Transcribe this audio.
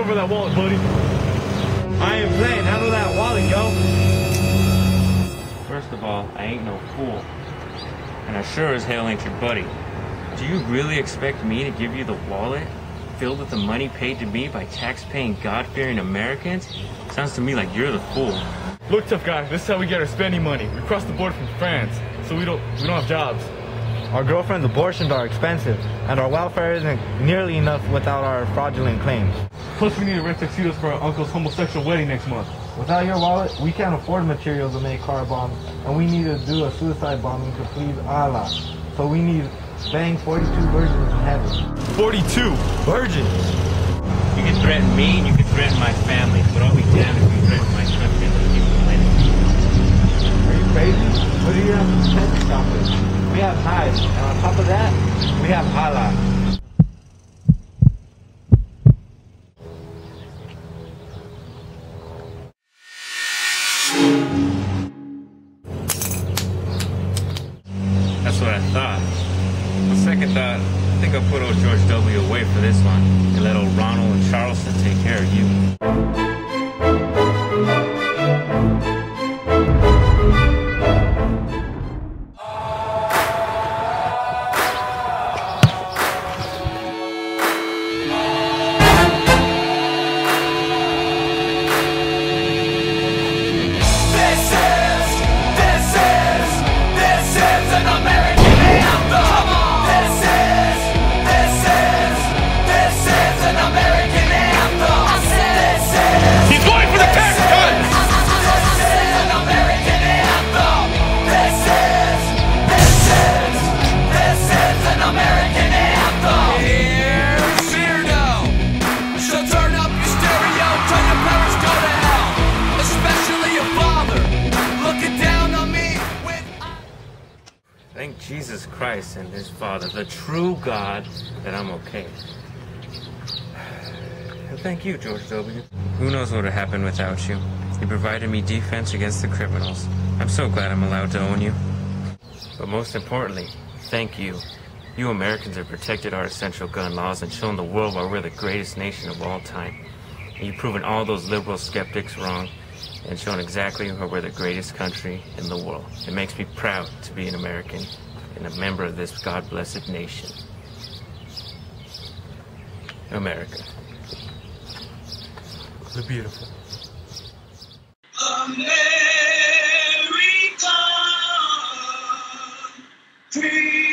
over that wallet, buddy. I ain't playing. Handle that wallet, yo. First of all, I ain't no fool. And I sure as hell ain't your buddy. Do you really expect me to give you the wallet filled with the money paid to me by tax-paying, God-fearing Americans? Sounds to me like you're the fool. Look, tough guy, this is how we get our spending money. We crossed the border from France, so we don't have jobs. Our girlfriend's abortions are expensive, and our welfare isn't nearly enough without our fraudulent claims. Plus, we need to rent tuxedos for our uncle's homosexual wedding next month. Without your wallet, we can't afford materials to make car bombs, and we need to do a suicide bombing to please Allah. So we need bang 42 virgins in heaven. 42 virgins? You can threaten me and you can threaten my family, but I'll be damned if you threaten my country and the people of planet. Are you crazy? What do you have to pretend to stop us? We have knives, and on top of that, we have Allah. That's what I thought. On second thought, I think I'll put old George W. away for this one and let old Ronald and Charleston take care of you. Thank Jesus Christ and his Father, the true God, that I'm okay. And thank you, George W. Who knows what would have happened without you? You provided me defense against the criminals. I'm so glad I'm allowed to own you. But most importantly, thank you. You Americans have protected our essential gun laws and shown the world why we're the greatest nation of all time. And you've proven all those liberal skeptics wrong and shown exactly why we're the greatest country in the world. It makes me proud to be an American and a member of this God-blessed nation. America. The beautiful. America, free.